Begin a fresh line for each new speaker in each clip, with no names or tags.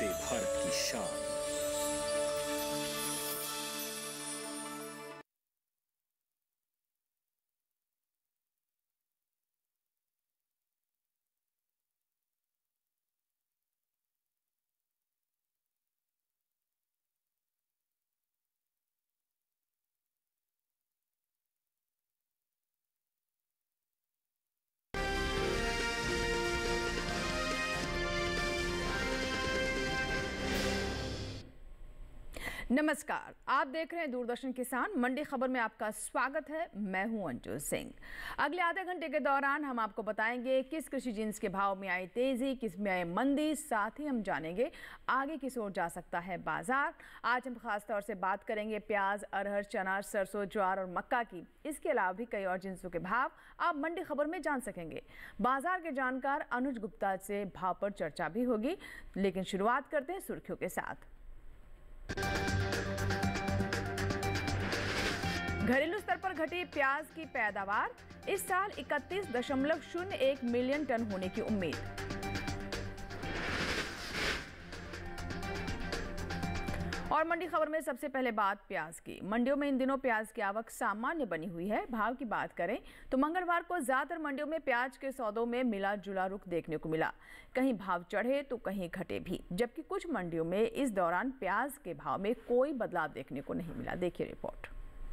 वंदे भारत की शान।
नमस्कार, आप देख रहे हैं दूरदर्शन किसान मंडी खबर में आपका स्वागत है। मैं हूं अंजू सिंह। अगले आधे घंटे के दौरान हम आपको बताएंगे किस कृषि जिन्स के भाव में आई तेजी, किस में आई मंदी। साथ ही हम जानेंगे आगे किस ओर जा सकता है बाजार। आज हम खास तौर से बात करेंगे प्याज, अरहर, चना, सरसों, ज्वार और मक्का की। इसके अलावा भी कई और जिन्सों के भाव आप मंडी खबर में जान सकेंगे। बाजार के जानकार अनुज गुप्ता से भाव पर चर्चा भी होगी, लेकिन शुरुआत करते हैं सुर्खियों के साथ। घरेलू स्तर पर घटी प्याज की पैदावार, इस साल 31.01 मिलियन टन होने की उम्मीद। और मंडी खबर में सबसे पहले बात प्याज की। मंडियों में इन दिनों प्याज की आवक सामान्य बनी हुई है। भाव की बात करें तो मंगलवार को ज्यादातर मंडियों में प्याज के सौदों में मिला जुला रुख देखने को मिला। कहीं भाव चढ़े तो कहीं घटे भी, जबकि कुछ मंडियों में इस दौरान प्याज के भाव में कोई बदलाव देखने को नहीं मिला। देखिए रिपोर्ट।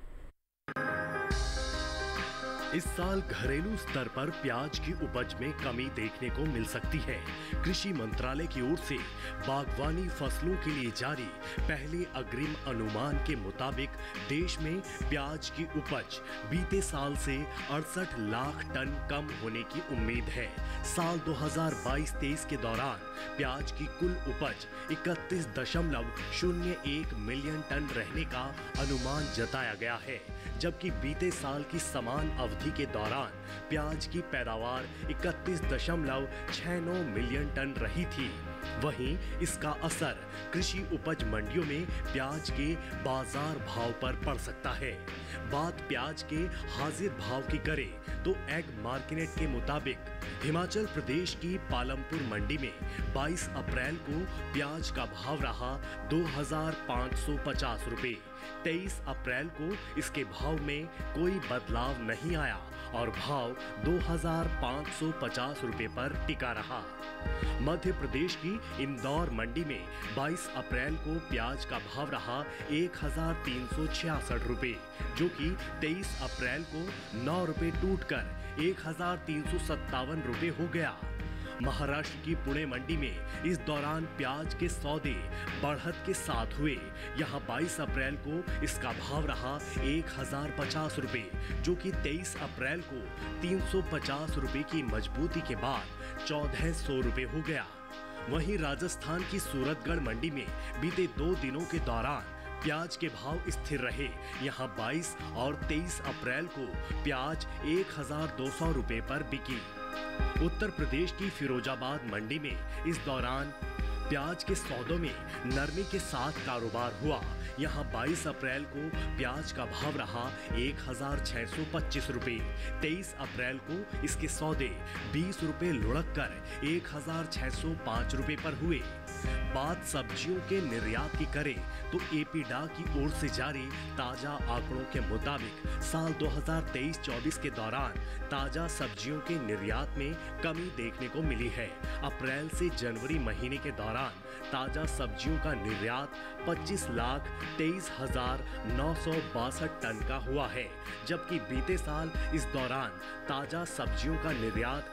इस साल घरेलू स्तर पर प्याज की उपज में कमी देखने को मिल सकती है। कृषि मंत्रालय की ओर से बागवानी फसलों के लिए जारी पहले अग्रिम अनुमान के मुताबिक देश में प्याज की उपज बीते साल से 68 लाख टन कम होने की उम्मीद है। साल 2022-23 के दौरान प्याज की कुल उपज 31.01 मिलियन टन रहने का अनुमान जताया गया है, जबकि बीते साल की समान अवधि के दौरान प्याज की पैदावार 31.69 मिलियन टन रही थी। वहीं इसका असर कृषि उपज मंडियों में प्याज के बाजार भाव पर पड़ सकता है। बात प्याज के हाजिर भाव की करें तो एग मार्केट के मुताबिक हिमाचल प्रदेश की पालमपुर मंडी में 22 अप्रैल को प्याज का भाव रहा 2,550 रुपए। 23 अप्रैल को इसके भाव में कोई बदलाव नहीं आया और भाव 2,550 रुपए पर टिका रहा। मध्य प्रदेश की इंदौर मंडी में 22 अप्रैल को प्याज का भाव रहा 1,366 रुपए, जो कि 23 अप्रैल को 9 रुपए टूटकर 1,357 रुपए हो गया। महाराष्ट्र की पुणे मंडी में इस दौरान प्याज के सौदे बढ़त के साथ हुए। यहां 22 अप्रैल को इसका भाव रहा 1,050 रुपए, जो कि 23 अप्रैल को 350 रुपए की मजबूती के बाद 1,400 रुपए हो गया। वहीं राजस्थान की सूरतगढ़ मंडी में बीते 2 दिनों के दौरान प्याज के भाव स्थिर रहे। यहां 22 और 23 अप्रैल को प्याज 1,200 रुपए पर बिकी। उत्तर प्रदेश की फिरोजाबाद मंडी में इस दौरान प्याज के सौदों में नरमी के साथ कारोबार हुआ। यहां 22 अप्रैल को प्याज का भाव रहा 1,625 रुपए। 23 अप्रैल को इसके सौदे 20 रुपए लुढ़क कर 1,605 रुपए पर हुए। बात सब्जियों के निर्यात की करें तो एपीडा की ओर से जारी ताजा आंकड़ों के मुताबिक साल 2023-24 के दौरान ताजा सब्जियों के निर्यात में कमी देखने को मिली है। अप्रैल से जनवरी महीने के दौरान ताजा सब्जियों का निर्यात 25,23,962 टन का हुआ है, जबकि बीते साल इस दौरान ताजा सब्जियों का निर्यात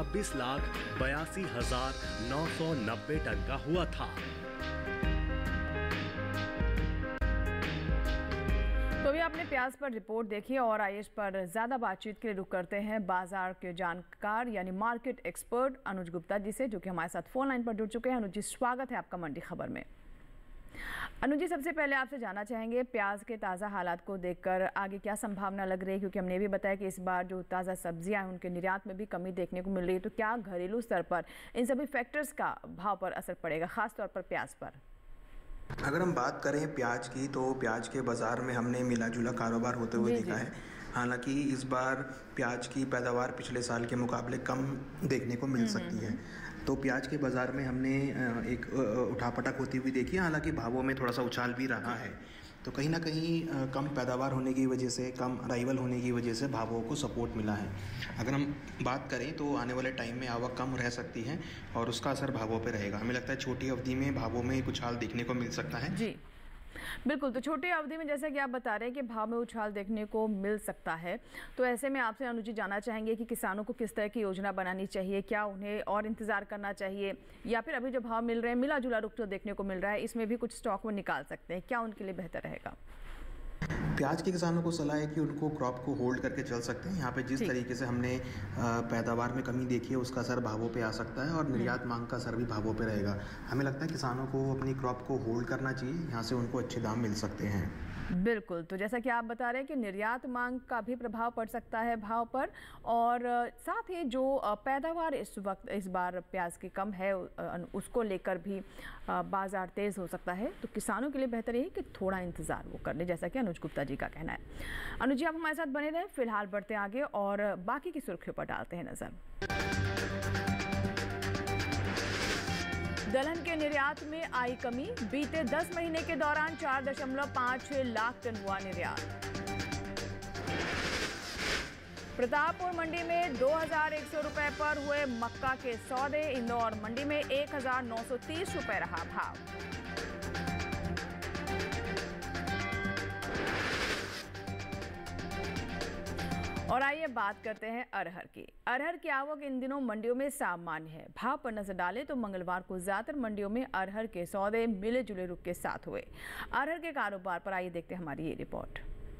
26,82,990 टन का हुआ था।
तो अभी आपने प्याज पर रिपोर्ट देखी और आइए इस पर ज्यादा बातचीत के लिए रुख करते हैं बाजार के जानकार यानी मार्केट एक्सपर्ट अनुज गुप्ता जी से, जो कि हमारे साथ फोन लाइन पर जुड़ चुके हैं। अनुज जी, स्वागत है आपका मंडी खबर में। अनुज जी, सबसे पहले आपसे जानना चाहेंगे प्याज के ताज़ा हालात को देखकर आगे क्या संभावना लग रही है, क्योंकि हमने भी बताया कि इस बार जो ताज़ा सब्जियां हैं उनके निर्यात में भी कमी देखने को मिल रही है। तो क्या घरेलू स्तर पर इन सभी फैक्टर्स का भाव पर असर पड़ेगा, खासतौर पर प्याज पर?
अगर हम बात करें प्याज की तो प्याज के बाज़ार में हमने मिला जुला कारोबार होते हुए देखा है। हालांकि इस बार प्याज की पैदावार पिछले साल के मुकाबले कम देखने को मिल सकती है। तो प्याज के बाज़ार में हमने एक उठापटक होती हुई देखी है, हालांकि भावों में थोड़ा सा उछाल भी रहा है। तो कहीं ना कहीं कम पैदावार होने की वजह से, कम अराइवल होने की वजह से भावों को सपोर्ट मिला है। अगर हम बात करें तो आने वाले टाइम में आवक कम रह सकती है और उसका असर भावों पे रहेगा। हमें लगता है छोटी अवधि में भावों में एक उछाल देखने को मिल सकता है।
जी बिल्कुल, तो छोटी अवधि में जैसा कि आप बता रहे हैं कि भाव में उछाल देखने को मिल सकता है, तो ऐसे में आपसे अनुजी जानना चाहेंगे कि किसानों को किस तरह की योजना बनानी चाहिए, क्या उन्हें और इंतजार करना चाहिए, या फिर अभी जो भाव मिल रहे हैं मिला जुला रुख जो देखने को मिल रहा है इसमें भी कुछ स्टॉक में निकाल सकते हैं, क्या उनके लिए बेहतर रहेगा?
प्याज के किसानों को सलाह है कि उनको क्रॉप को होल्ड करके चल सकते हैं। यहाँ पे जिस तरीके से हमने पैदावार में कमी देखी है उसका असर भावों पे आ सकता है और निर्यात मांग का असर भी भावों पे रहेगा। हमें लगता है किसानों को अपनी क्रॉप को होल्ड करना चाहिए, यहाँ से उनको अच्छे दाम मिल सकते हैं।
बिल्कुल, तो जैसा कि आप बता रहे हैं कि निर्यात मांग का भी प्रभाव पड़ सकता है भाव पर, और साथ ही जो पैदावार इस बार प्याज की कम है उसको लेकर भी बाजार तेज हो सकता है। तो किसानों के लिए बेहतर है कि थोड़ा इंतजार वो कर ले, जैसा कि अनुज गुप्ता जी का कहना है। अनुज जी, आप हमारे साथ बने रहें, फिलहाल बढ़ते आगे और बाकी की सुर्खियों पर डालते हैं नजर। दलहन के निर्यात में आई कमी, बीते 10 महीने के दौरान 4.56 लाख टन हुआ निर्यात। प्रतापपुर मंडी में 2,100 रुपए पर हुए मक्का के सौदे, इंदौर मंडी में 1,930 रुपए रहा भाव। और आइए बात करते हैं अरहर की। अरहर की आवक इन दिनों मंडियों में सामान्य है। भाव पर नजर डालें तो मंगलवार को ज्यादातर मंडियों में अरहर के सौदे मिले जुले रुख के साथ हुए। अरहर के कारोबार पर आइए देखते हैं हमारी ये रिपोर्ट।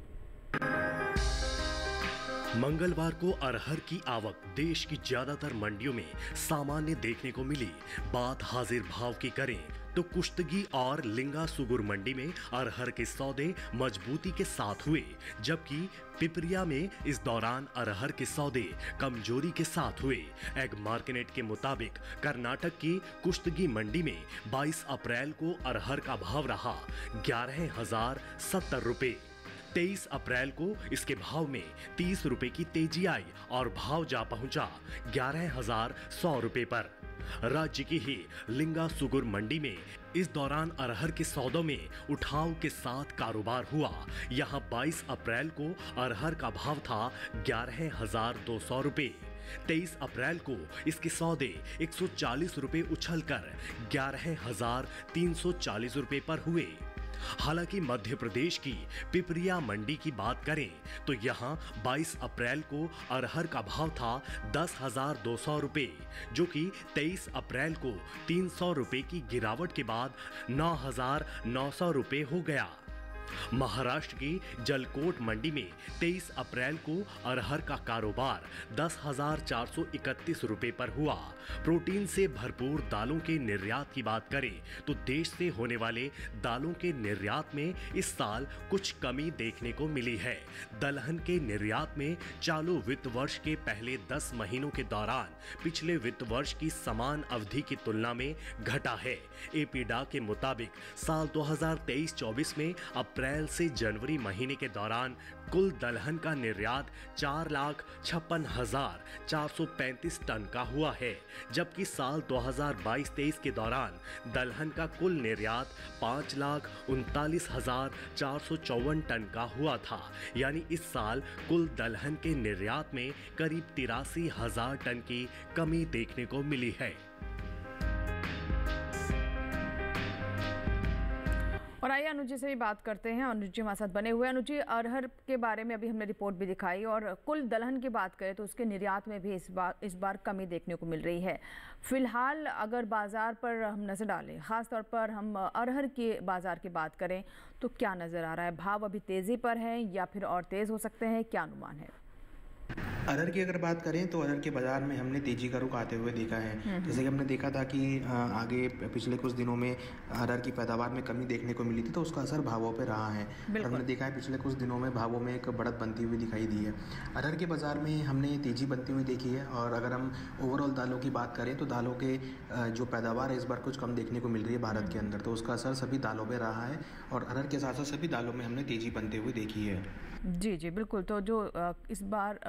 मंगलवार को अरहर की आवक देश की ज्यादातर मंडियों में सामान्य देखने को मिली। बात हाजिर भाव की करें तो कुश्तगी और लिंगा सुगुर मंडी में अरहर के सौदे मजबूती के साथ हुए, जबकि पिपरिया में इस दौरान अरहर के सौदे कमजोरी के साथ हुए। एग मार्केट के मुताबिक कर्नाटक की कुश्तगी मंडी में 22 अप्रैल को अरहर का भाव रहा 11,070 रुपए। 23 अप्रैल को इसके भाव में 30 रुपए की तेजी आई और भाव जा पहुंचा 11,100 रुपए पर। राज्य की ही लिंगा सुगुर मंडी में इस दौरान अरहर के सौदों में उठाव के साथ कारोबार हुआ। यहां 22 अप्रैल को अरहर का भाव था 11,200 रुपए। 23 अप्रैल को इसके सौदे 140 रुपए उछलकर 11,340 रुपए पर हुए। हालांकि मध्य प्रदेश की पिपरिया मंडी की बात करें तो यहां 22 अप्रैल को अरहर का भाव था 10,200 रुपए, जो कि 23 अप्रैल को 300 रुपए की गिरावट के बाद 9,900 रुपए हो गया। महाराष्ट्र की जलकोट मंडी में 23 अप्रैल को अरहर का कारोबार 10,431 रुपए पर हुआ। प्रोटीन से भरपूर दालों के निर्यात की बात करें तो देश से होने वाले दालों के निर्यात में इस साल कुछ कमी देखने को मिली है। दलहन के निर्यात में चालू वित्त वर्ष के पहले 10 महीनों के दौरान पिछले वित्त वर्ष की समान अवधि की तुलना में घटा है। एपीडा के मुताबिक साल 2023-24 में अप्रैल से जनवरी महीने के दौरान कुल दलहन का निर्यात 4,56,435 टन का हुआ है, जबकि साल 2022-23 के दौरान दलहन का कुल निर्यात 5,39,454 टन का हुआ था। यानी इस साल कुल दलहन के निर्यात में करीब 83,000 टन की कमी देखने को मिली है।
और आइए अनुज जी से भी बात करते हैं। अनुज जी हमारे साथ बने हुए। अनुज जी, अरहर के बारे में अभी हमने रिपोर्ट भी दिखाई और कुल दलहन की बात करें तो उसके निर्यात में भी इस बार कमी देखने को मिल रही है। फिलहाल अगर बाजार पर हम नज़र डालें, ख़ास तौर पर हम अरहर के बाजार की बात करें तो क्या नज़र आ रहा है? भाव अभी तेज़ी पर है या फिर और तेज़ हो सकते हैं, क्या अनुमान है?
अरहर की अगर बात करें तो अरहर के बाज़ार में हमने तेज़ी का रुख आते हुए देखा है। जैसे कि हमने देखा था कि आगे पिछले कुछ दिनों में अरहर की पैदावार में कमी देखने को मिली थी, तो उसका असर भावों पे रहा है। हमने देखा है पिछले कुछ दिनों में भावों में एक बढ़त बनती हुई दिखाई दी है। अरहर के बाज़ार में हमने तेज़ी बनती हुई देखी है। और अगर हम ओवरऑल दालों की बात करें तो दालों के जो पैदावार है इस बार कुछ कम देखने को मिल रही है भारत के अंदर, तो उसका असर सभी दालों पर रहा है और अरहर के साथ साथ सभी दालों में हमने तेज़ी बनते हुए देखी है।
जी जी बिल्कुल। तो जो इस बार उपज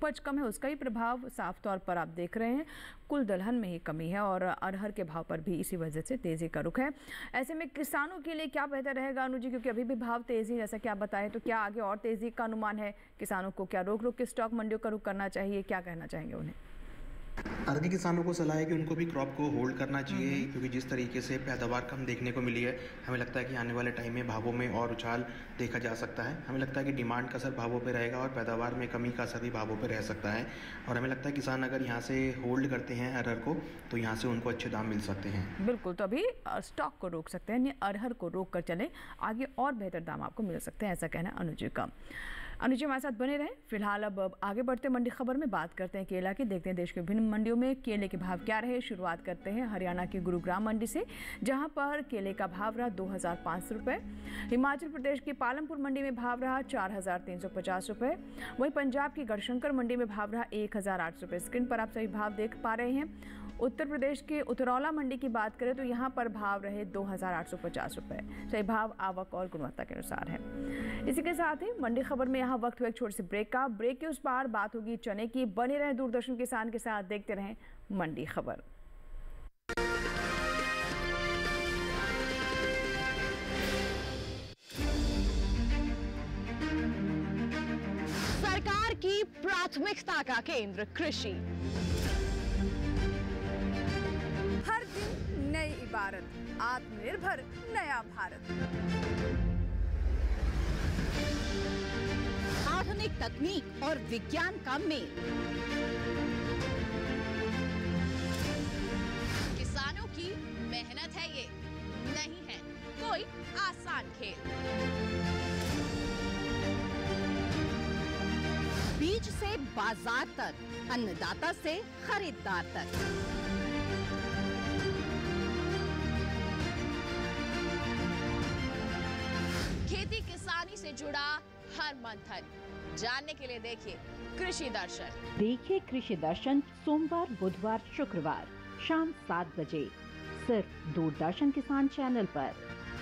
उपज कम है उसका ही प्रभाव साफ तौर पर आप देख रहे हैं। कुल दलहन में ही कमी है और अरहर के भाव पर भी इसी वजह से तेजी का रुख है। ऐसे में किसानों के लिए क्या बेहतर रहेगा अनु जी, क्योंकि अभी भी भाव तेजी जैसा कि आप बताएं, तो क्या आगे और तेजी का अनुमान है? किसानों को क्या रोक के स्टॉक मंडियों का रुख करना चाहिए, क्या कहना चाहेंगे उन्हें?
अरहर के किसानों को सलाह है कि उनको भी क्रॉप को होल्ड करना चाहिए, क्योंकि जिस तरीके से पैदावार कम देखने को मिली है, हमें लगता है कि आने वाले टाइम में भावों में और उछाल देखा जा सकता है। हमें लगता है कि डिमांड का असर भावों पे रहेगा और पैदावार में कमी का असर भी भावों पे रह सकता है। और हमें लगता है किसान अगर यहाँ से होल्ड करते हैं अरहर को, तो यहाँ से उनको अच्छे दाम मिल सकते हैं।
बिल्कुल, तो अभी स्टॉक को रोक सकते हैं, अरहर को रोक कर चले, आगे और बेहतर दाम आपको मिल सकते हैं, ऐसा कहना अनुज का। अनुज हमारे साथ बने रहें। फिलहाल अब आगे बढ़ते मंडी खबर में बात करते हैं केला की। देखते हैं देश के विभिन्न मंडियों में केले के भाव क्या रहे। शुरुआत करते हैं हरियाणा की गुरुग्राम मंडी से, जहां पर केले का भाव रहा 2,500 रुपये। हिमाचल प्रदेश की पालमपुर मंडी में भाव रहा 4,350 रुपये। वहीं पंजाब की गढ़शंकर मंडी में भाव रहा 1,800 रुपये। स्क्रीन पर आप सभी भाव देख पा रहे हैं। उत्तर प्रदेश के उतरौला मंडी की बात करें तो यहाँ पर भाव रहे 2,850 रुपये। सही भाव आवक और गुणवत्ता के अनुसार है। इसी के साथ ही मंडी खबर में यहाँ वक्त हुआ एक छोटी सी ब्रेक का। ब्रेक के उस पार बात होगी चने की। बने रहें दूरदर्शन किसान के साथ, देखते रहें मंडी खबर।
सरकार की प्राथमिकता का केंद्र कृषि।
हर दिन नई इबारत, आत्मनिर्भर नया भारत।
आधुनिक तकनीक और विज्ञान का मेल। किसानों की मेहनत है ये, नहीं है कोई आसान खेल। बीज से बाजार तक, अन्नदाता से खरीदार तक। खेती किसानी से जुड़ा हर मंथन जानने के लिए देखिए कृषि दर्शन।
देखिए कृषि दर्शन सोमवार, बुधवार, शुक्रवार शाम 7 बजे सिर्फ दूरदर्शन किसान चैनल पर।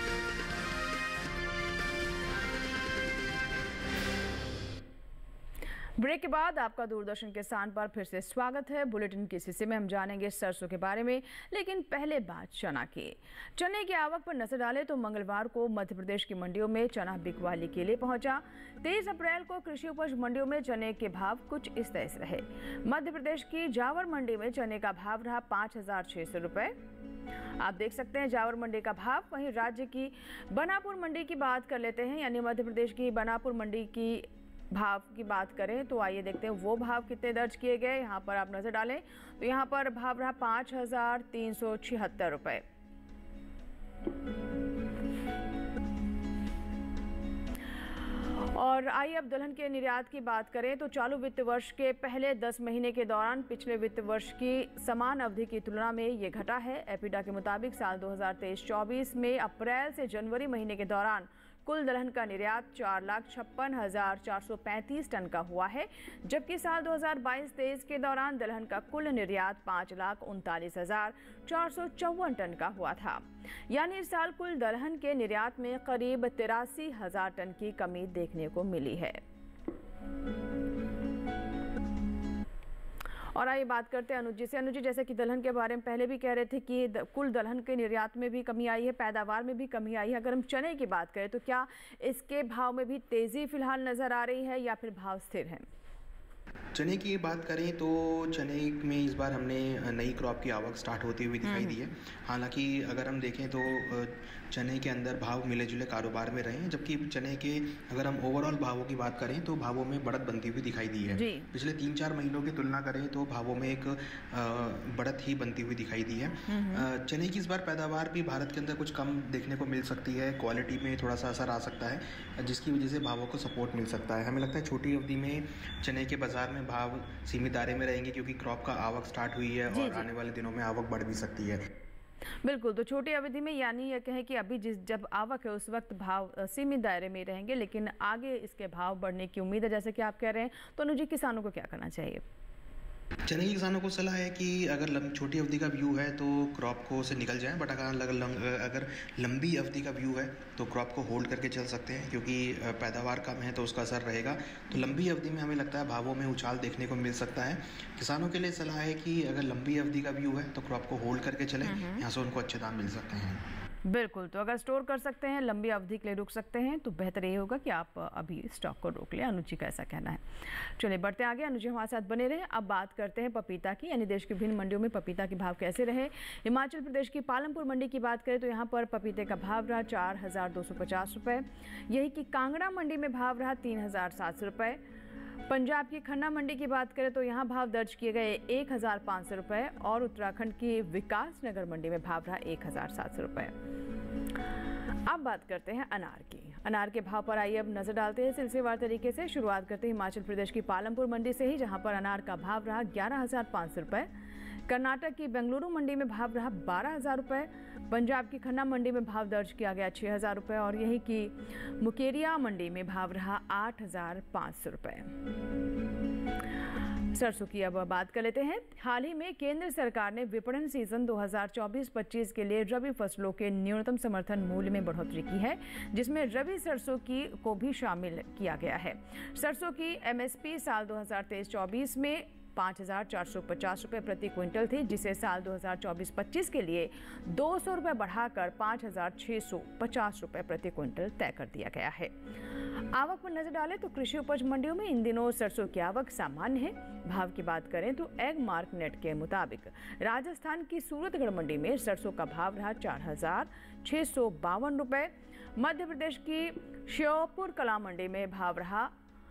ब्रेक के बाद आपका दूरदर्शन किसान पर फिर से स्वागत है। बुलेटिन के इस हिस्से में हम जानेंगे सरसों के बारे में, लेकिन पहले बात चना की। चने की आवक पर नजर डालें तो मंगलवार को मध्य प्रदेश की मंडियों में चना बिकवाली के लिए पहुंचा। 23 अप्रैल को कृषि उपज मंडियों में चने के भाव कुछ इस तरह से रहे। मध्य प्रदेश की जावर मंडी में चने का भाव रहा 5,600 रुपये। आप देख सकते हैं जावर मंडी का भाव। वहीं राज्य की बनापुर मंडी की बात कर लेते हैं, यानी मध्य प्रदेश की बनापुर मंडी की भाव की बात करें तो आइए देखते हैं वो भाव कितने दर्ज किए गए। यहाँ पर आप नजर डालें तो यहाँ पर भाव रहा 5,376 रुपये। और आइए अब दलहन के निर्यात की बात करें तो चालू वित्त वर्ष के पहले 10 महीने के दौरान पिछले वित्त वर्ष की समान अवधि की तुलना में ये घटा है। एपीडा के मुताबिक साल 2023-24 में अप्रैल से जनवरी महीने के दौरान कुल दलहन का निर्यात 4,56,435 टन का हुआ है, जबकि साल 2022-23 के दौरान दलहन का कुल निर्यात 5,39,454 टन का हुआ था। यानी इस साल कुल दलहन के निर्यात में करीब 83,000 टन की कमी देखने को मिली है। और आइए बात करते हैं अनुज जी से। अनुज जी, जैसे कि दलहन के बारे में पहले भी कह रहे थे कि कुल दलहन के निर्यात में भी कमी आई है, पैदावार में भी कमी आई है। अगर हम चने की बात करें तो क्या इसके भाव में भी तेजी फिलहाल नजर आ रही है या फिर भाव स्थिर है?
चने की बात करें तो चने में इस बार हमने नई क्रॉप की आवक स्टार्ट होती हुई दिखाई दी है। हालांकि अगर हम देखें तो चने के अंदर भाव मिले जुले कारोबार में रहे हैं, जबकि चने के अगर हम ओवरऑल भावों की बात करें तो भावों में बढ़त बनती हुई दिखाई दी है। पिछले 3-4 महीनों की तुलना करें तो भावों में एक बढ़त ही बनती हुई दिखाई दी है। चने की इस बार पैदावार भी भारत के अंदर कुछ कम देखने को मिल सकती है, क्वालिटी में थोड़ा सा असर आ सकता है, जिसकी वजह से भावों को सपोर्ट मिल सकता है। हमें लगता है छोटी अवधि में चने के बाजार में भाव सीमित दायरे में रहेंगे, क्योंकि क्रॉप का आवक स्टार्ट हुई है और आने वाले दिनों में आवक बढ़ भी सकती है।
बिल्कुल, तो छोटी अवधि में यानी यह कहें कि अभी जब आवक है उस वक्त भाव सीमित दायरे में रहेंगे, लेकिन आगे इसके भाव बढ़ने की उम्मीद है जैसे कि आप कह रहे हैं। तो अनुज जी, किसानों को क्या करना चाहिए?
चने की किसानों को सलाह है कि अगर छोटी अवधि का व्यू है तो क्रॉप को से निकल जाएं, बट अगर लंबी अवधि का व्यू है तो क्रॉप को होल्ड करके चल सकते हैं, क्योंकि पैदावार कम है तो उसका असर रहेगा। तो लंबी अवधि में हमें लगता है भावों में उछाल देखने को मिल सकता है। किसानों के लिए सलाह है कि अगर लंबी अवधि का व्यू है तो क्रॉप को होल्ड करके चलें, यहाँ से उनको अच्छे दाम मिल सकते हैं।
बिल्कुल, तो अगर स्टोर कर सकते हैं, लंबी अवधि के लिए रुक सकते हैं, तो बेहतर ये होगा कि आप अभी स्टॉक को रोक लें। अनुजी का ऐसा कहना है। चलिए बढ़ते आगे, अनुजी हमारे साथ बने रहे। अब बात करते हैं पपीता की, यानी देश की विभिन्न मंडियों में पपीता के भाव कैसे रहे। हिमाचल प्रदेश की पालमपुर मंडी की बात करें तो यहाँ पर पपीते का भाव रहा 4,250 रुपये। यही कि कांगड़ा मंडी में भाव रहा 3,700 रुपये। पंजाब की खन्ना मंडी की बात करें तो यहाँ भाव दर्ज किए गए 1,500 रुपये और उत्तराखंड की विकास नगर मंडी में भाव रहा 1,700 रुपये। अब बात करते हैं अनार की। अनार के भाव पर आइए अब नजर डालते हैं सिलसिलेवार तरीके से। शुरुआत करते हैं हिमाचल प्रदेश की पालमपुर मंडी से ही, जहाँ पर अनार का भाव रहा 11,500 रुपये। कर्नाटक की बेंगलुरु मंडी में भाव रहा 12,000 रुपये। पंजाब की खन्ना मंडी में भाव दर्ज किया गया 6,000 रुपये और यही की मुकेरिया मंडी में भाव रहा 8,500 रुपये। सरसों की अब बात कर लेते हैं। हाल ही में केंद्र सरकार ने विपणन सीजन 2024-25 के लिए रबी फसलों के न्यूनतम समर्थन मूल्य में बढ़ोतरी की है, जिसमें रबी सरसों की को भी शामिल किया गया है। सरसों की एमएसपी साल 2023-24 में 5,450 रुपये प्रति क्विंटल थी, जिसे साल 2024-25 के लिए 200 रुपये बढ़ाकर 5,650 रुपये प्रति क्विंटल तय कर दिया गया है। आवक पर नजर डालें तो कृषि उपज मंडियों में इन दिनों सरसों की आवक सामान्य है। भाव की बात करें तो एग मार्क नेट के मुताबिक राजस्थान की सूरतगढ़ मंडी में सरसों का भाव रहा 4,652 रुपये। मध्य प्रदेश की श्योपुर कला मंडी में भाव रहा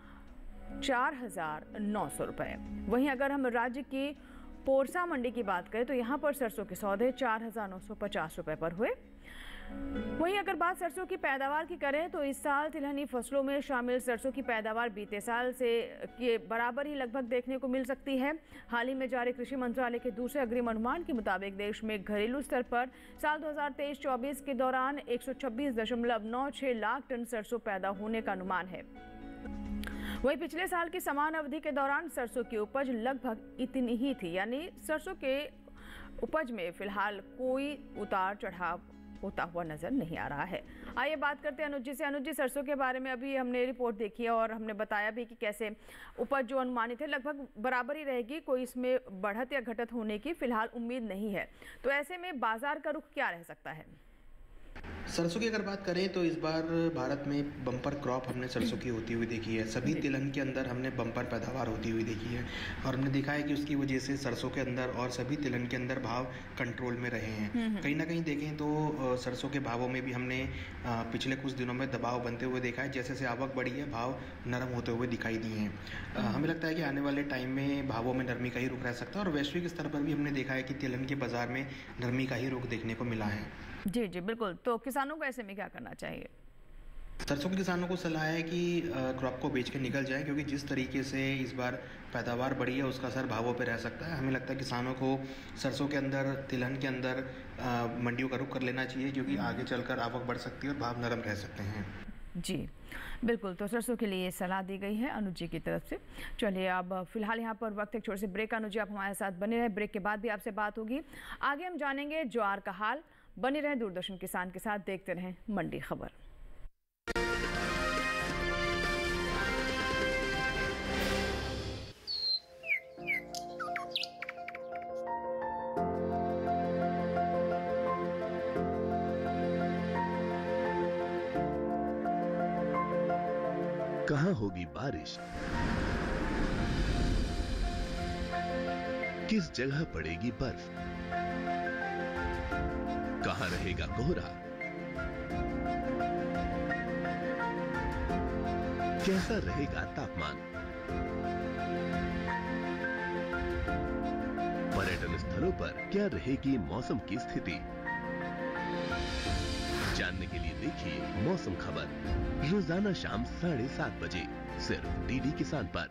4,900 रुपये। वहीं अगर हम राज्य की पोरसा मंडी की बात करें तो यहाँ पर सरसों के सौदे 4,950 रुपये पर हुए। वहीं अगर बात सरसों की पैदावार की करें तो इस साल तिलहनी फसलों में शामिल सरसों की पैदावार बीते साल से के बराबर ही लगभग देखने को मिल सकती है। हाल ही में जारी कृषि मंत्रालय के दूसरे अग्रिम अनुमान के मुताबिक देश में घरेलू स्तर पर साल 2023-24 के दौरान 126.96 लाख टन सरसों पैदा होने का अनुमान है। वहीं पिछले साल की समान अवधि के दौरान सरसों की उपज लगभग इतनी ही थी, यानी सरसों के उपज में फिलहाल कोई उतार चढ़ाव होता हुआ नजर नहीं आ रहा है। आइए बात करते हैं अनुज जी से। अनुज जी, सरसों के बारे में अभी हमने रिपोर्ट देखी है और हमने बताया भी कि कैसे उपज जो अनुमानित है लगभग बराबर ही रहेगी, कोई इसमें बढ़त या घटत होने की फिलहाल उम्मीद नहीं है। तो ऐसे में बाजार का रुख क्या रह सकता है?
सरसों की अगर बात करें तो इस बार भारत में बम्पर क्रॉप हमने सरसों की होती हुई देखी है। सभी तिलहन के अंदर हमने बम्पर पैदावार होती हुई देखी है और हमने देखा है कि उसकी वजह से सरसों के अंदर और सभी तिलहन के अंदर भाव कंट्रोल में रहे हैं। कहीं ना कहीं देखें तो सरसों के भावों में भी हमने पिछले कुछ दिनों में दबाव बनते हुए देखा है। जैसे जैसे आवक बढ़ी है भाव नरम होते हुए दिखाई दिए हैं। हमें लगता है कि आने वाले टाइम में भावों में नरमी का ही रुख रह सकता है और वैश्विक स्तर पर भी हमने देखा है कि तिलहन के बाजार में नरमी का ही रुख देखने को मिला है।
जी जी बिल्कुल। तो किसानों को ऐसे में क्या करना चाहिए?
सरसों के किसानों को सलाह है कि क्रॉप को बेच के निकल जाए, क्योंकि जिस तरीके से इस बार पैदावार बढ़ी है उसका असर भावों पे रह सकता है। हमें लगता है किसानों को सरसों के अंदर, तिलहन के अंदर मंडियों का रुख कर लेना चाहिए, क्योंकि आगे चलकर आवक बढ़ सकती है और भाव नरम रह सकते हैं।
जी बिल्कुल। तो सरसों के लिए सलाह दी गई है अनुज जी की तरफ से। चलिए अब फिलहाल यहाँ पर वक्त एक छोटे से ब्रेक। अनुज जी आप हमारे साथ बने रहे, ब्रेक के बाद भी आपसे बात होगी। आगे हम जानेंगे ज्वार का हाल। बने रहें दूरदर्शन किसान के साथ, देखते रहें मंडी खबर।
कहाँ होगी बारिश, किस जगह पड़ेगी बर्फ, कहाँ रहेगा कोहरा, कैसा रहेगा तापमान, पर्यटन स्थलों पर क्या रहेगी मौसम की स्थिति। जानने के लिए देखिए मौसम खबर रोजाना शाम 7:30 बजे सिर्फ डीडी किसान पर।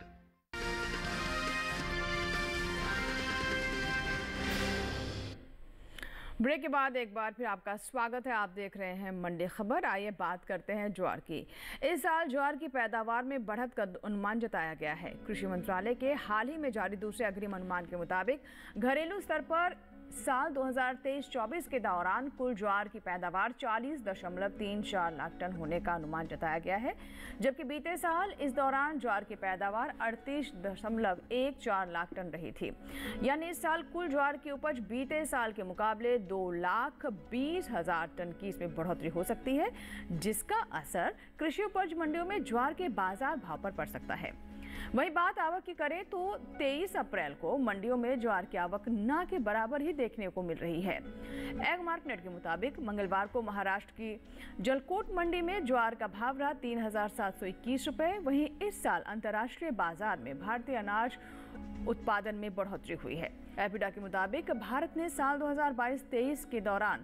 ब्रेक के बाद एक बार फिर आपका स्वागत है। आप देख रहे हैं मंडी खबर। आइए बात करते हैं ज्वार की। इस साल ज्वार की पैदावार में बढ़त का अनुमान जताया गया है। कृषि मंत्रालय के हाल ही में जारी दूसरे अग्रिम अनुमान के मुताबिक घरेलू स्तर पर साल 2023-24 के दौरान कुल ज्वार की पैदावार 40.34 लाख टन होने का अनुमान जताया गया है, जबकि बीते साल इस दौरान ज्वार की पैदावार 38.14 लाख टन रही थी। यानी इस साल कुल ज्वार की उपज बीते साल के मुकाबले 2,20,000 टन की इसमें बढ़ोतरी हो सकती है, जिसका असर कृषि उपज मंडियों में ज्वार के बाजार भाव पर पड़ सकता है। वहीं बात आवक की करें तो 23 अप्रैल को मंडियों में ज्वार की आवक न के बराबर ही देखने को मिल रही है। एग मार्केट के मुताबिक मंगलवार को महाराष्ट्र की जलकोट मंडी में ज्वार का भाव रहा 3,721 रुपए। वहीं इस साल अंतर्राष्ट्रीय बाजार में भारतीय अनाज उत्पादन में बढ़ोतरी हुई है। एपिडा के मुताबिक भारत ने साल 2022-23 के दौरान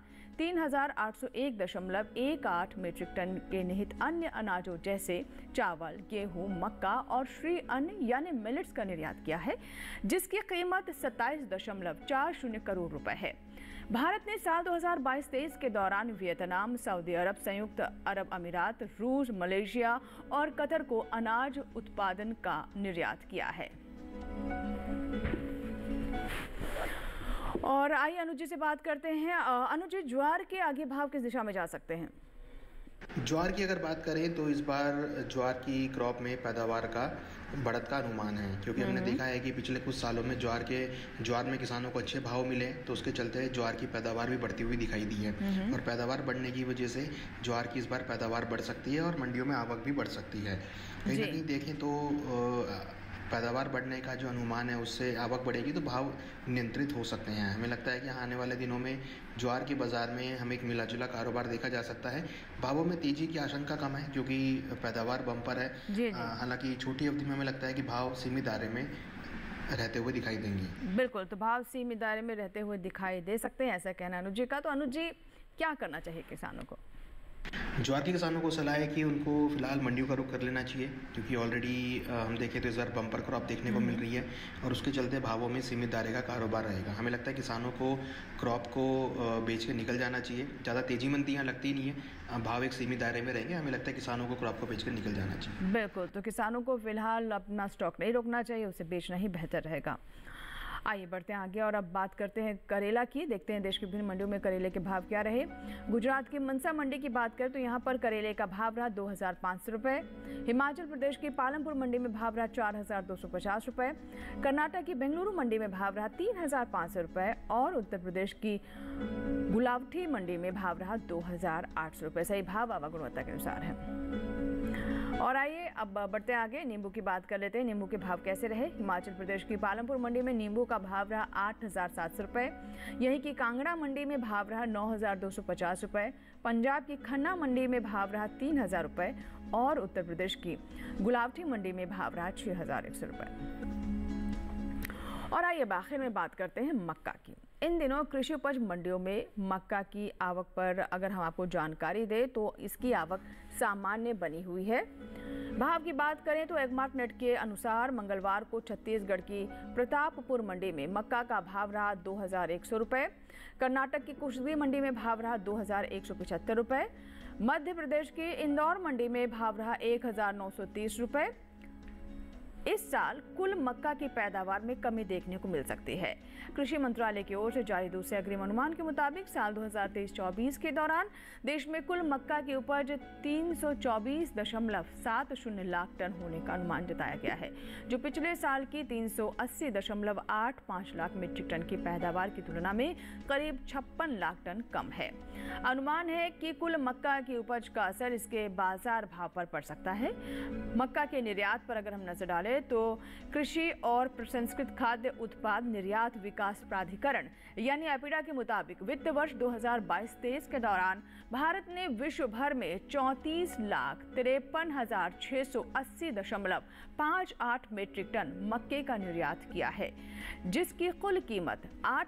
3,801.18 मीट्रिक टन के निहित अन्य अनाजों जैसे चावल, गेहूं, मक्का और श्री अन्न यानी मिलेट्स का निर्यात किया है, जिसकी कीमत 27.40 करोड़ रुपए है। भारत ने साल 2022-23 के दौरान वियतनाम, सऊदी अरब, संयुक्त अरब अमीरात, रूस, मलेशिया और कतर को अनाज उत्पादन का निर्यात किया है। और आइए अनुज जी से बात करते हैं। अनुज जी, ज्वार के आगे भाव किस दिशा में जा सकते हैं?
ज्वार की अगर बात करें तो इस बार ज्वार की क्रॉप में पैदावार का बढ़त का अनुमान है, क्योंकि हमने देखा है कि पिछले कुछ सालों में ज्वार में किसानों को अच्छे भाव मिले, तो उसके चलते ज्वार की पैदावार भी बढ़ती हुई दिखाई दी है। और पैदावार बढ़ने की वजह से ज्वार की इस बार पैदावार बढ़ सकती है और मंडियों में आवक भी बढ़ सकती है। कहीं ना कहीं देखें तो पैदावार बढ़ने का जो अनुमान है उससे आवक बढ़ेगी तो भाव नियंत्रित हो सकते हैं। हमें लगता है कि आने वाले दिनों में ज्वार के बाज़ार में हमें एक मिला-जुला कारोबार देखा जा सकता है। भावों में तेजी की आशंका कम है क्योंकि पैदावार बम्पर है। हालांकि छोटी अवधि में हमें लगता है कि भाव सीमित दायरे में रहते हुए दिखाई देंगे।
बिल्कुल, तो भाव सीमित दायरे में रहते हुए दिखाई दे सकते हैं, ऐसा कहना अनुज जी का। तो अनुज जी, क्या करना चाहिए किसानों को?
ज्वार के किसानों को सलाह है कि उनको फिलहाल मंडियों का रुख कर लेना चाहिए, क्योंकि ऑलरेडी हम देखें तो इस बार बम्पर क्रॉप देखने को मिल रही है और उसके चलते भावों में सीमित दायरे का कारोबार रहेगा। हमें लगता है किसानों को क्रॉप को बेच के निकल जाना चाहिए। ज़्यादा तेजी मंदी यहाँ लगती नहीं है, भाव एक सीमित दायरे में रहेंगे। हमें लगता है किसानों को क्रॉप को बेच कर निकल जाना चाहिए।
बिल्कुल, तो किसानों को फिलहाल अपना स्टॉक नहीं रोकना चाहिए, उसे बेचना ही बेहतर रहेगा। आइए बढ़ते हैं आगे और अब बात करते हैं करेला की। देखते हैं देश की विभिन्न मंडियों में करेले के भाव क्या रहे। गुजरात की मनसा मंडी की बात करें तो यहाँ पर करेले का भाव रहा 2,500 रुपये। हिमाचल प्रदेश की पालमपुर मंडी में भाव रहा 4,250 रुपये। कर्नाटक की बेंगलुरु मंडी में भाव रहा 3,500 रुपये और उत्तर प्रदेश की गुलावठी मंडी में भाव रहा 2,800 रुपये। सही भाव आवा गुणवत्ता के अनुसार है। और आइए अब बढ़ते आगे, नींबू की बात कर लेते हैं। नींबू के भाव कैसे रहे? हिमाचल प्रदेश की पालमपुर मंडी में नींबू का भाव रहा 8,700 रुपये। यहीं की कांगड़ा मंडी में भाव रहा 9,250 रुपये। पंजाब की खन्ना मंडी में भाव रहा 3,000 रुपये और उत्तर प्रदेश की गुलावटी मंडी में भाव रहा 6,100 रुपये। और आइए आखिर में बात करते हैं मक्का की। इन दिनों कृषि उपज मंडियों में मक्का की आवक पर अगर हम आपको जानकारी दें तो इसकी आवक सामान्य बनी हुई है। भाव की बात करें तो एगमार्क नेट के अनुसार मंगलवार को छत्तीसगढ़ की प्रतापपुर मंडी में मक्का का भाव रहा 2,100 रुपये। कर्नाटक की कुशवी मंडी में भाव रहा 2,175 रुपये। मध्य प्रदेश की इंदौर मंडी में भाव रहा 1,930 रुपये। इस साल कुल मक्का की पैदावार में कमी देखने को मिल सकती है। कृषि मंत्रालय की ओर से जारी दूसरे अग्रिम अनुमान के मुताबिक साल 2023-24 के दौरान देश में कुल मक्का की उपज 324.70 लाख टन होने का अनुमान जताया गया है, जो पिछले साल की 380.85 लाख मीट्रिक टन की पैदावार की तुलना में करीब 56 लाख टन कम है। अनुमान है कि कुल मक्का की उपज का असर इसके बाजार भाव पर पड़ सकता है। मक्का के निर्यात पर अगर हम नजर डालें तो कृषि और प्रसंस्कृत खाद्य उत्पाद निर्यात विकास प्राधिकरण यानी एपिडा के मुताबिक वित्त वर्ष 2022-23 के दौरान भारत ने विश्व भर में 34,53,680.58 मीट्रिक टन मक्के का निर्यात किया है, जिसकी कुल कीमत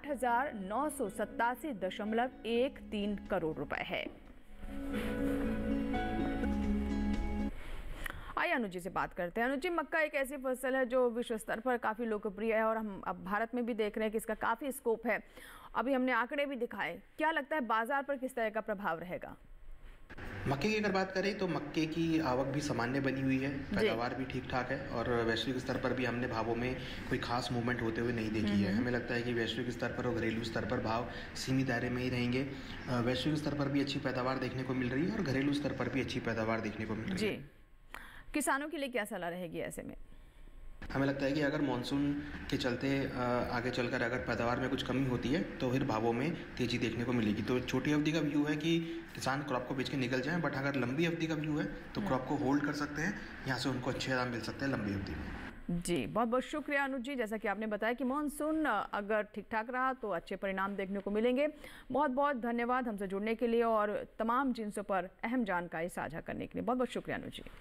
8,987.13 करोड़ रुपए है। आइए अनुजी से बात करते हैं। अनुजी, मक्का एक ऐसी फसल है जो विश्व स्तर पर काफ़ी लोकप्रिय है और हम अब भारत में भी देख रहे हैं कि इसका काफ़ी स्कोप है। अभी हमने आंकड़े भी दिखाए, क्या लगता है बाजार पर किस तरह का प्रभाव रहेगा?
मक्के की अगर बात करें तो मक्के की आवक भी सामान्य बनी हुई है, पैदावार भी ठीक ठाक है और वैश्विक स्तर पर भी हमने भावों में कोई खास मूवमेंट होते हुए नहीं देखी है। हमें लगता है कि वैश्विक स्तर पर और घरेलू स्तर पर भाव सीमित दायरे में ही रहेंगे। वैश्विक स्तर पर भी अच्छी पैदावार देखने को मिल रही है और घरेलू स्तर पर भी अच्छी पैदावार देखने को मिल रही है।
किसानों के लिए क्या सलाह रहेगी ऐसे में?
हमें लगता है कि अगर मानसून के चलते आगे चलकर अगर पैदावार में कुछ कमी होती है तो फिर भावों में तेजी देखने को मिलेगी। तो छोटी अवधि का व्यू है कि किसान क्रॉप को बेच के निकल जाएं, बट अगर लंबी अवधि का व्यू है तो क्रॉप को होल्ड कर सकते हैं, यहाँ से उनको अच्छे दाम मिल सकते हैं लंबी अवधि में।
जी, बहुत बहुत शुक्रिया अनुज जी। जैसा कि आपने बताया कि मानसून अगर ठीक ठाक रहा तो अच्छे परिणाम देखने को मिलेंगे। बहुत बहुत धन्यवाद हमसे जुड़ने के लिए और तमाम जिन्सों पर अहम जानकारी साझा करने के लिए। बहुत बहुत शुक्रिया अनुज जी।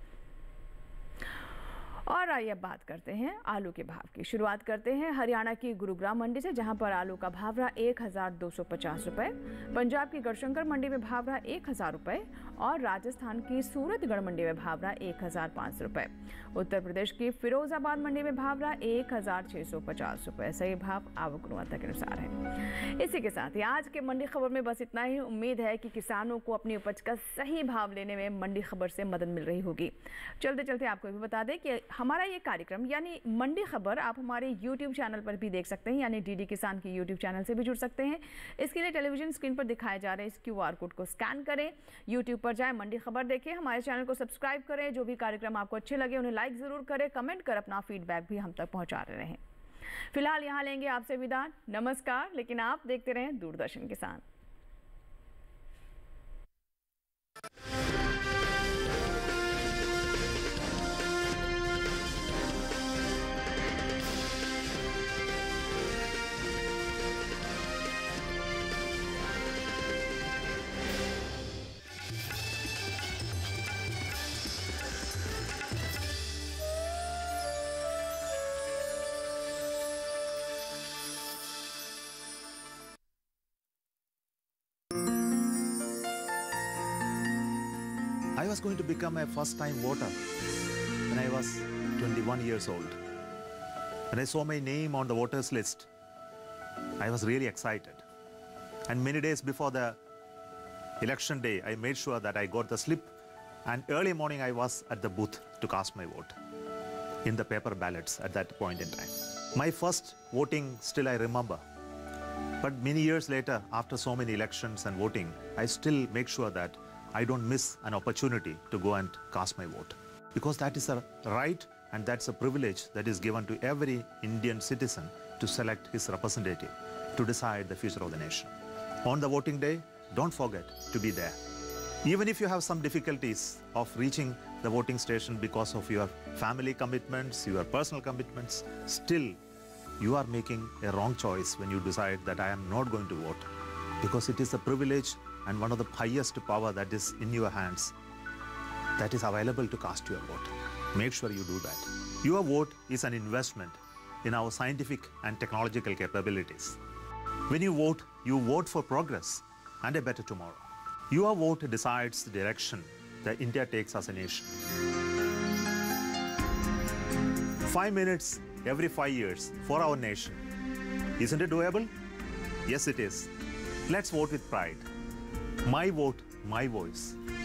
और आइए अब बात करते हैं आलू के भाव की। शुरुआत करते हैं हरियाणा की गुरुग्राम मंडी से, जहां पर आलू का भाव रहा 1250 रुपये। पंजाब की गढ़शंकर मंडी में भाव रहा 1000 रुपये और राजस्थान की सूरतगढ़ मंडी में भाव रहा 1500 रुपये। उत्तर प्रदेश की फिरोजाबाद मंडी में भाव रहा 1650 रुपये। सही भाव आवक गुणवत्ता के अनुसार है। इसी के साथ ही आज के मंडी खबर में बस इतना ही। उम्मीद है कि किसानों को अपनी उपज का सही भाव लेने में मंडी खबर से मदद मिल रही होगी। चलते चलते आपको भी बता दें कि हमारा ये कार्यक्रम यानी मंडी खबर आप हमारे YouTube चैनल पर भी देख सकते हैं, यानी DD किसान की YouTube चैनल से भी जुड़ सकते हैं। इसके लिए टेलीविजन स्क्रीन पर दिखाए जा रहे इस QR कोड को स्कैन करें, YouTube पर जाएं, मंडी खबर देखें, हमारे चैनल को सब्सक्राइब करें। जो भी कार्यक्रम आपको अच्छे लगे उन्हें लाइक ज़रूर करें, कमेंट कर अपना फीडबैक भी हम तक पहुँचा रहे हैं। फिलहाल यहाँ लेंगे आपसे विदा, नमस्कार। लेकिन आप देखते रहें दूरदर्शन किसान।
I was going to become a first-time voter when I was 21 years old. When I saw my name on the voters list, I was really excited. And many days before the election day, I made sure that I got the slip. And early morning, I was at the booth to cast my vote in the paper ballots at that point in time. My first voting still I remember. But many years later, after so many elections and voting, I still make sure that I don't miss an opportunity to go and cast my vote. Because that is a right and that's a privilege that is given to every Indian citizen to select his representative to decide the future of the nation. On the voting day, don't forget to be there. Even if you have some difficulties of reaching the voting station because of your family commitments, your personal commitments, still you are making a wrong choice when you decide that I am not going to vote. Because it is a privilege and one of the highest power that is in your hands that is available to cast your vote. Make sure you do that. Your vote is an investment in our scientific and technological capabilities. When you vote for progress and a better tomorrow. Your vote decides the direction that India takes as a nation. 5 minutes every 5 years for our nation. Isn't it doable? Yes, it is. Let's vote with pride. My vote, my voice.